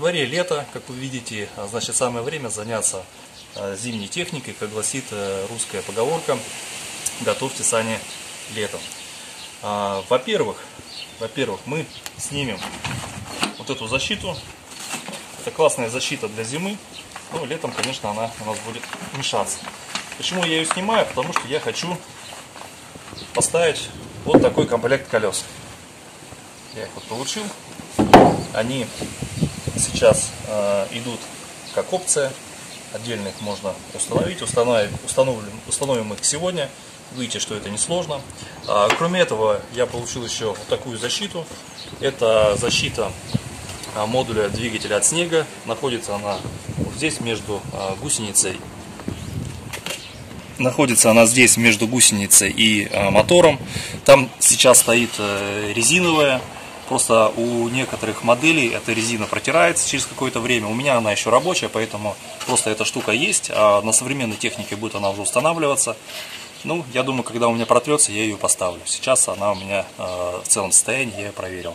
дворе лето, как вы видите, значит самое время заняться зимней техникой, как гласит русская поговорка: готовьте сани летом. Во-первых, мы снимем вот эту защиту. Это классная защита для зимы, но летом, конечно, она у нас будет мешаться. Почему я ее снимаю? Потому что я хочу поставить вот такой комплект колес. Я их вот получил. Они сейчас идут как опция. Отдельно их можно установить. Установим их сегодня. Видите, что это несложно. Кроме этого, я получил еще вот такую защиту. Это защита модуля двигателя от снега. Находится она вот здесь между гусеницей. Находится она здесь между гусеницей и мотором. Там сейчас стоит резиновая. Просто у некоторых моделей эта резина протирается через какое-то время. У меня она еще рабочая, поэтому просто эта штука есть. А на современной технике будет она уже устанавливаться. Ну, я думаю, когда у меня протрется, я ее поставлю. Сейчас она у меня в целом состоянии, я ее проверил.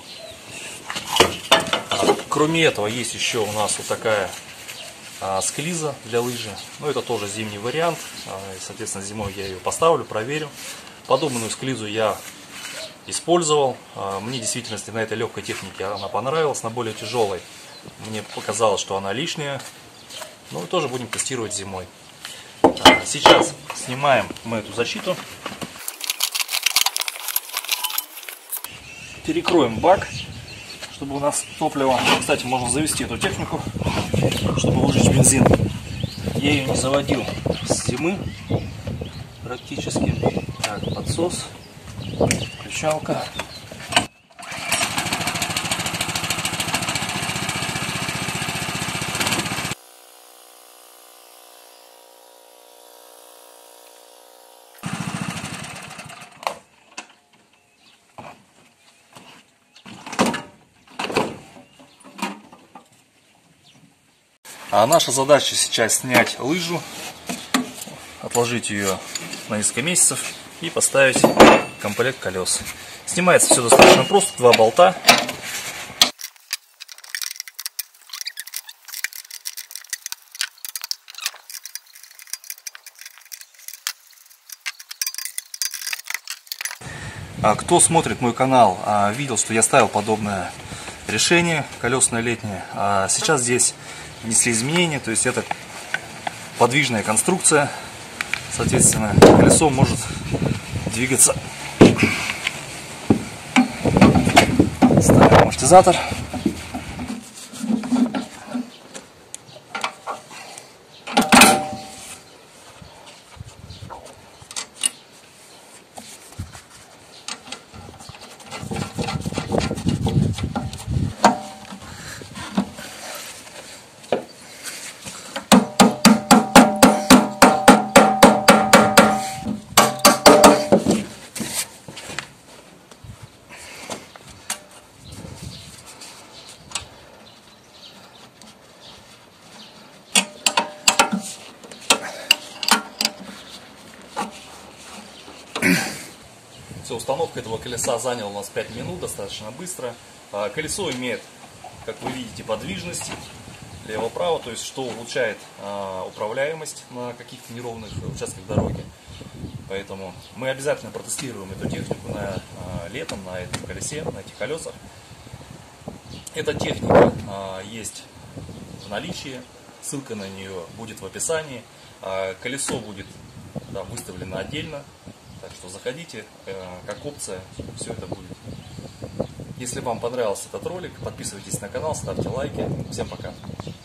Кроме этого, есть еще у нас вот такая склиза для лыжи. Ну, это тоже зимний вариант. Соответственно, зимой я ее поставлю, проверю. Подобную склизу я использовал. Мне действительно на этой легкой технике она понравилась. На более тяжелой мне показалось, что она лишняя. Ну, и тоже будем тестировать зимой. Сейчас снимаем мы эту защиту. Перекроем бак, чтобы у нас топливо. Кстати, можно завести эту технику, чтобы выжечь бензин. Я ее не заводил с зимы практически. Так, подсос, включалка. А наша задача сейчас снять лыжу, отложить ее на несколько месяцев и поставить комплект колес. Снимается все достаточно просто, 2 болта. Кто смотрит мой канал, видел, что я ставил подобное решение, колесное летнее. Сейчас здесь внесли изменения, то есть это подвижная конструкция, соответственно, колесо может двигаться. Ставим амортизатор. Установка этого колеса заняла у нас 5 минут, достаточно быстро. Колесо имеет, как вы видите, подвижность лево-право, то есть что улучшает управляемость на каких-то неровных участках дороги. Поэтому мы обязательно протестируем эту технику летом на этом колесе, на этих колесах. Эта техника есть в наличии, ссылка на нее будет в описании. Колесо будет выставлено отдельно. Так что заходите, как опция, все это будет. Если вам понравился этот ролик, подписывайтесь на канал, ставьте лайки. Всем пока!